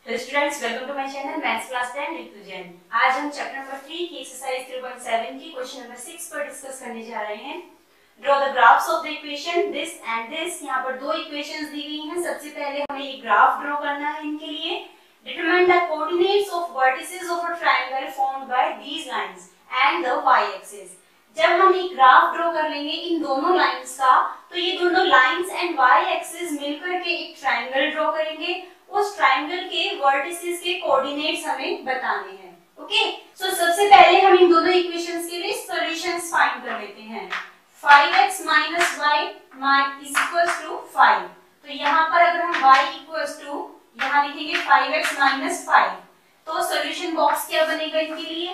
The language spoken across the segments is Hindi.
Hello students, welcome to my channel maths class 10 Ritu Jain. आज हम चैप्टर नंबर 3 की एक्सरसाइज 3.7 की क्वेश्चन नंबर 6 पर डिस्कस करने जा रहे हैं। Draw the graphs of the equation this and this. यहाँ पर दो इक्वेशंस दी गई हैं। सबसे पहले हमें एक ग्राफ ड्रॉ करना है इनके लिए। Determine the coordinates of vertices of a triangle formed by these lines and the y axis. जब हम एक ग्राफ ड्रॉ कर लेंगे इन दोनों लाइंस का, तो ये दोनों लाइंस एंड y एक्सिस मिलकर के एक ट्रायंगल ड्रॉ करेंगे। उस ट्रायंगल के वर्टिसेस के कोऑर्डिनेट्स हमें बताने हैं। ओके, सो सबसे पहले हम इन दोनों इक्वेशंस के लिए सॉल्यूशंस फाइंड कर लेते हैं। 5x - y is equals to 5। तो यहाँ पर अगर हम y इक्वल्स टू यहाँ लिखेंगे 5x - 5, तो सॉल्यूशन बॉक्स क्या बनेगा इनके लिए?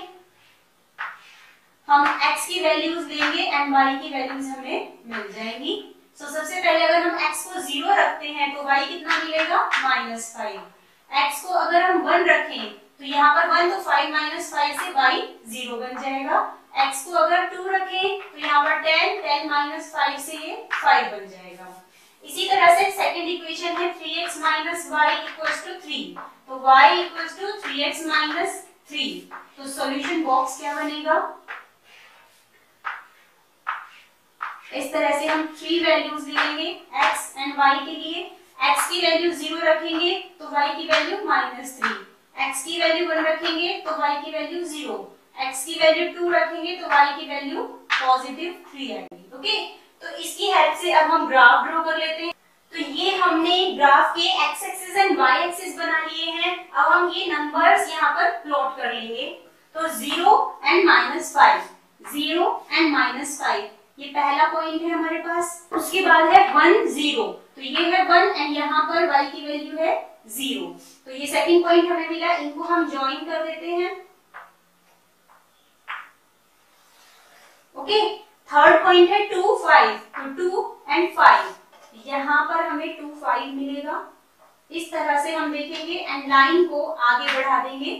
हम x की वैल्यूज लेंगे एंड y की वैल्यूज हमें मिल जाएंगी। सो सबसे पहले अगर हम x को 0 रखते हैं तो y कितना मिलेगा? -5। x को अगर हम 1 रखें तो यहाँ पर 1 तो 5 - 5 से y 0 बन जाएगा। x को अगर 2 रखें तो यहाँ पर 10 - 5 से ये 5 बन जाएगा। इसी तरह से सेकंड इक्वेशन है 3x - y = 3। तो y = 3x - 3। तो सॉल्यूशन बॉक्स क्या बनेगा? इस तरह से हम 3 वैल्यूज ले लेंगे x एंड y के लिए। x की वैल्यू 0 रखेंगे तो y की वैल्यू -3, x की वैल्यू 1 रखेंगे तो y की वैल्यू 0, x की वैल्यू 2 रखेंगे तो y की वैल्यू +3 आएगी। ओके, तो इसकी हेल्प से अब हम ग्राफ ड्रॉ कर लेते हैं। तो ये हमने ग्राफ के x axis and y axis बना लिए हैं। अब हम ये नंबर्स यहाँ पर प्लॉट कर लेंगे। तो 0 एंड -5, 0 एंड -5, ये पहला पॉइंट है हमारे पास। उसके बाद है 1 0, तो ये है 1 एंड यहाँ पर y की वैल्यू है 0। तो ये सेकंड पॉइंट हमें मिला, इनको हम ज्वाइन कर देते हैं। ओके, थर्ड पॉइंट है 2 5, तो 2 एंड 5, यहाँ पर हमें 2 5 मिलेगा। इस तरह से हम देखेंगे एंड लाइन को आगे बढ़ा देंगे।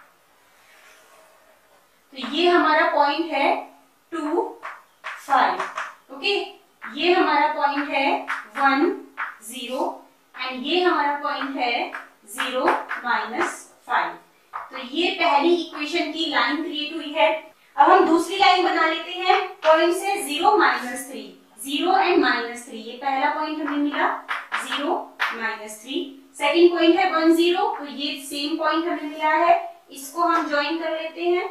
तो ये हमारा पॉइंट है 2 5। ओके, ये हमारा पॉइंट है 1 0 एंड ये हमारा पॉइंट है 0 -5। तो ये पहली इक्वेशन की लाइन क्रिएट हुई है। अब हम दूसरी लाइन बना लेते हैं पॉइंट से 0 -3, 0 एंड -3, ये पहला पॉइंट हमें मिला 0 -3। सेकंड पॉइंट है 1 0, तो ये सेम पॉइंट हमें मिला है, इसको हम ज्वाइन कर लेते हैं।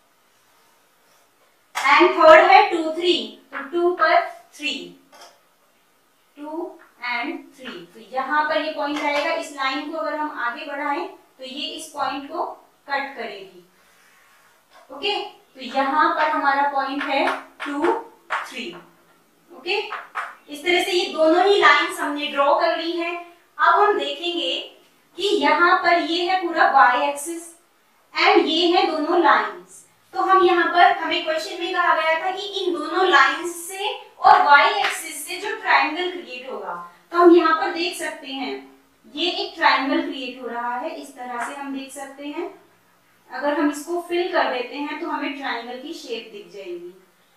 एंड थर्ड है 2 3, तो 2 पर 3, 2 एंड 3, तो यहाँ पर ये पॉइंट आएगा। इस लाइन को अगर हम आगे बढ़ाएं तो ये इस पॉइंट को कट करेगी। ओके, तो यहाँ पर हमारा पॉइंट है 2 3। ओके, इस तरह से ये दोनों ही लाइंस हमने ड्रॉ कर ली हैं। अब हम देखेंगे कि यहाँ पर ये है पूरा y एक्सिस एंड ये है दोनों लाइंस। तो हम यहाँ पर, हमें क्वेश्चन में कहा गया था कि इन दोनों लाइंस से और y एक्सिस से जो ट्रायंगल क्रिएट होगा, तो हम यहाँ पर देख सकते हैं ये एक ट्रायंगल क्रिएट हो रहा है। इस तरह से हम देख सकते हैं। अगर हम इसको फिल कर देते हैं तो हमें ट्रायंगल की शेप दिख जाएगी।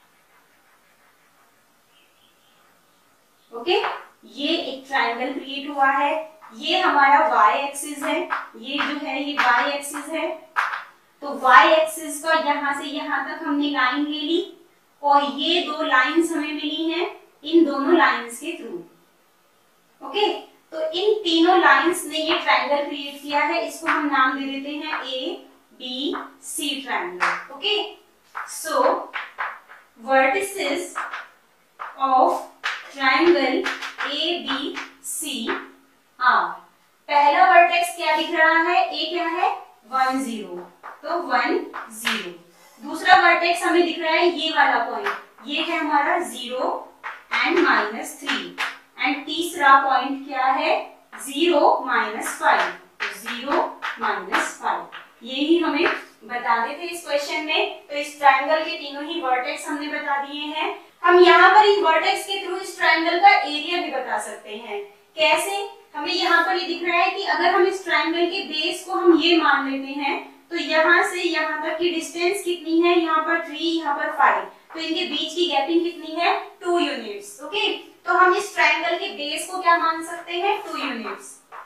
ओके, ये एक ट्रायंगल क्रिएट हुआ है। ये हमारा y एक्सिस है, ये जो है ये y एक्सिस है। तो y एक्सिस का यहाँ से यहाँ तक हमने लाइन ले ली और ये दो लाइंस हमें मिली हैं इन दोनों लाइंस के थ्रू। ओके, तो इन तीनों लाइंस ने ये ट्रायंगल क्रिएट किया है। इसको हम नाम दे देते हैं ABC triangle. Okay, so vertices of triangle ABC are. पहला वर्टेक्स क्या दिख रहा है? A क्या है? 1 0, तो 1 0। दूसरा वर्टेक्स हमें दिख रहा है ये वाला पॉइंट, ये है हमारा 0 एंड -3 एंड तीसरा पॉइंट क्या है? 0 -5, 0 -5। यही हमें बताने थे इस क्वेश्चन में। तो इस ट्रायंगल के तीनों ही वर्टेक्स हमने बता दिए हैं। हम यहाँ पर इन वर्टेक्स के थ्रू इस ट्रायंगल का एरिया भी बता सकते हैं। कैसे? हमें यहाँ पर ये दिख रहा है कि अगर हम इस ट्रायंगल के बेस को हम ये मान लेते हैं तो यहाँ से यहाँ तक की डिस्टेंस कितनी है? यहाँ पर 3, यहाँ पर 5, तो इनके बीच की गैपिंग कितनी है? 2 यूनिट्स। ओके, तो हम इस ट्रायंगल के बेस को क्या मान सकते हैं? 2 units.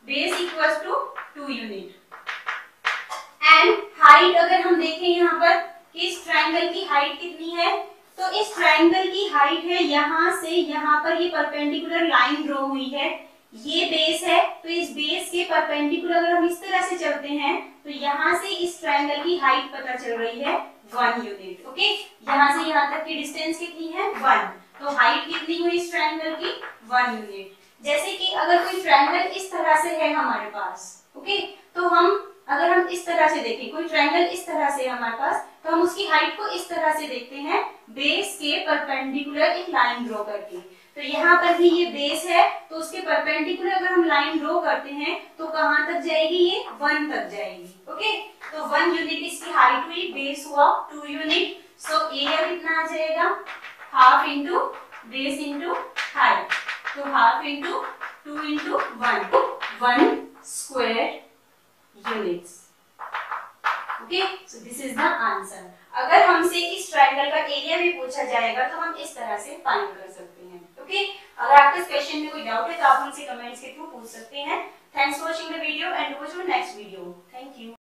Base equals to 2 unit. And height अगर हम देखें यहाँ पर कि इस ट्रायंगल की हाइट कितनी है, तो इस ट्रायंगल की हाइट है यहाँ से यहाँ पर ये परपेंडिकुलर लाइन ड्रॉ हुई है, ये बेस है, तो इस बेस के परपेंडिकुलर अगर हम इस तरह से चलते हैं तो यहाँ से इस ट्रायंगल की हाइट पता चल रही है 1 यूनिट। ओके, यहाँ से यहाँ तक की डिस्टेंस कितनी है 1, तो हाइट कितनी हुई इस ट्रायंगल की 1 यूनिट। जैसे कि अगर कोई ट्रायंगल इस तरह से है हमारे पास, ओके, तो अगर हम इस तरह से देखें, कोई ट्रायंगल इस तरह से है हमारे पास, तो हम उसकी हाइट को इस तरह से देखते हैं, बेस के परपेंडिकुलर एक लाइन ड्रॉ करके। तो यहाँ पर भी ये बेस है, तो उसके परपेंडिकुलर अगर हम लाइन ड्रॉ करते हैं तो कहाँ तक जाएगी, ये 1 तक जाएगी। ओके, तो 1 यूनिट इसकी हाइट हुई, बेस हुआ 2 यूनिट, सो एरिया कितना आ जाएगा, half into base into height, तो half into 2 into 1 square units. Okay, so this is the answer. अगर हमसे इस ट्रायंगल का एरिया भी पूछा जाएगा तो हम इस तरह से फाइंड कर सकते हैं। ओके, अगर आपके इस क्वेश्चन में कोई डाउट है तो आप हमसे कमेंट्स के थ्रू पूछ सकते हैं। Thanks for watching the video and watch our next video. Thank you.